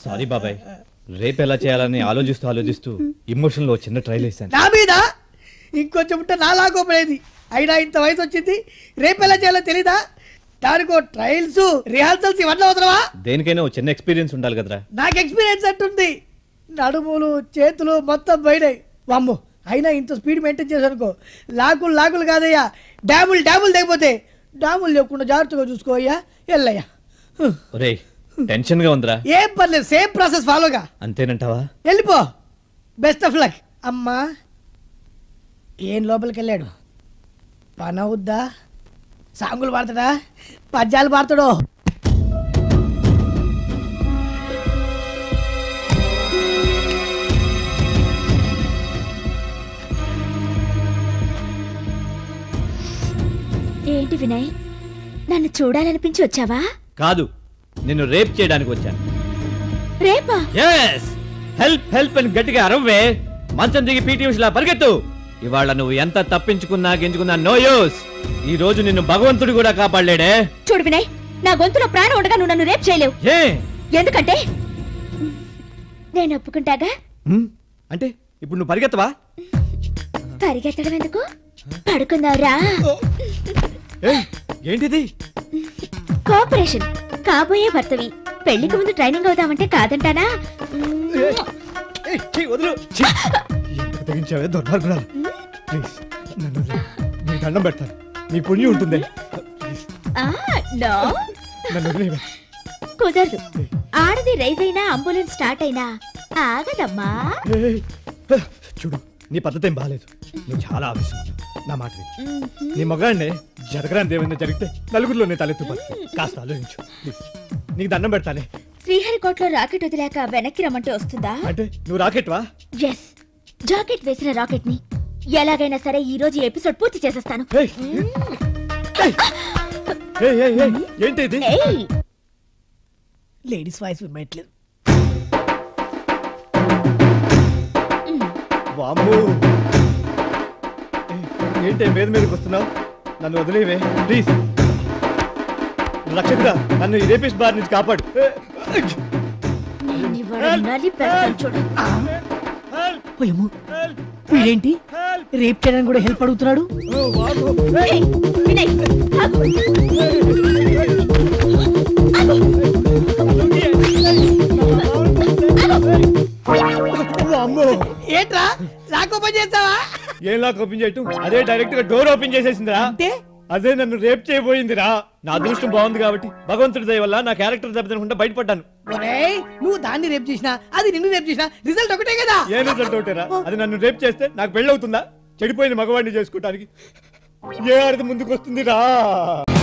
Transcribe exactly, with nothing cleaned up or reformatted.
Sorry బాబాయ్, రేపు ఎలా చేయాలని ఆలోచిస్తూ ఆలోచిస్తూ ఇమోషన్ లో చిన్న ట్రైల్ వేసాను. నా మీద ఇంకొంచెం ఉంటే నా లాగోపడేది. అయినా ఇంత వయసు వచ్చింది, రేపు ఎలా చేయాలో తెలీదా? దానికో ట్రయల్స్ రిహార్సల్స్ ఇవన్నీ అవసరమా? దేనికైనా ఓ చిన్న ఎక్స్పీరియన్స్ ఉండాలి కదరా. నాకు ఎక్స్పీరియన్స్ అంటుంది. నడుములు చేతులు మొత్తం పోయినాయి. వామ్మో, అయినా ఇంత స్పీడ్ మెయింటైన్ చేశానుకో లాకులు లాకులు కాదయ్యా, డ్యాములు డ్యాములు తెగిపోతే. డ్యాములు లేకుండా జాగ్రత్తగా చూసుకో అయ్యా. వెళ్ళయ్యా. ఒరేయ్ టెన్షన్ గా ఉందిరా. ఏం పర్లేదు, సేమ్ ప్రాసెస్ ఫాలోగా. అంతేనంటావా? వెళ్ళిపో. Best of luck. అమ్మా ఏం లోపలికి వెళ్ళాడు? పని అవుద్దా? సాంగులు పాడతాడా? పద్యాలు పాడతాడో? ఏంటి వినయ్, నన్ను చూడాలనిపించి వచ్చావా? కాదు, నిన్ను రేప్ చేయడానికి వచ్చాను. రేపా? yes హెల్ప్ హెల్ప్ అని గట్టిగా అరవ్వే. మంచం దిగి పీటీ ఉషలా పరిగెత్తు. ఇవాళ నువ్వు ఎంత తప్పించుకున్నా గింజుకున్నా నో యూస్. ఈ రోజు నిన్ను భగవంతుడు కూడా కాపాడలేడే. చూడు వినయ్, నా గొంతులో ప్రాణం ఉండగా నువ్వు నన్ను రేప్ చేయలేవు. ఎందుకంటే నేను ఒప్పుకుంటాగా. అంటే ఇప్పుడు నువ్వు పరిగెత్తవా? పరిగెత్తడం ఎందుకు? పడుకుందావురా. ఏంటిది? కోఆపరేషన్. కాబోయే భర్తవి, పెళ్లికి ముందు ట్రైనింగ్ అవుదామంటే కాదంటానా? దండం పెడతాను, నీ పుణ్యం ఉంటుంది. కుదరదు. ఆడది రైజ్ అయినా అంబులెన్స్ స్టార్ట్ అయినా ఆగదమ్మా. చూడు, నీ పద్ధతి ఏం బాగాలేదు. నువ్వు చాలా ఆవేశం. నా మాట నీ మగాడినే జరగరాని ఏమైనా జరిగితే నలుగురిలో నేను తలెత్తుపో. కాస్త ఆలోచించు. నీకు దండం పెడతానే. శ్రీహరికోటలో రాకెట్ వదిలాక వెనక్కి రమ్మంటే వస్తుందా? అంటే నువ్వు రాకెట్ వా? ఎస్, జాకెట్ వేసిన రాకెట్ ని ఎలాగైనా సరే ఈ రోజు ఎపిసోడ్ పూర్తి చేసేస్తాను. ఏంటి లేడీస్ వాయిస్ వినట్లేదు. ఏంటి మీద మీదకి వస్తున్నావు? నన్ను వదిలేవే ప్లీజ్. రక్షకుడా, నన్ను ఈ రేపిస్ట్ బార్ నుంచి కాపాడు. వీడేంటి రేప్ చేయడానికి కూడా హెల్ప్ అడుగుతున్నాడు? ఏంట్రా లాక్ ఓపెన్ చేస్తావా? ఏం లాక్ ఓపెన్ చేయటం? అదే డైరెక్ట్ గా డోర్ ఓపెన్ చేసేసిందిరా. అంటే అదే నన్ను రేప్ చేయబోయిందిరా. నా అదృష్టం బాగుంది కాబట్టి భగవంతుడి దయ వల్ల నా క్యారెక్టర్ దెబ్బతినకుండా బయటపడ్డాను. నువ్వు దాన్ని రేప్ చేసినా అది నిన్ను రేప్ చేసినా రిజల్ట్ ఒకటే కదా. ఏ రిజల్ట్ ఒకటేరా? అది నన్ను రేప్ చేస్తే నాకు పెళ్ళవుతుందా? చెడిపోయిన మగవాడిని చేసుకోవటానికి ఏ అర్థం ముందుకు వస్తుందిరా?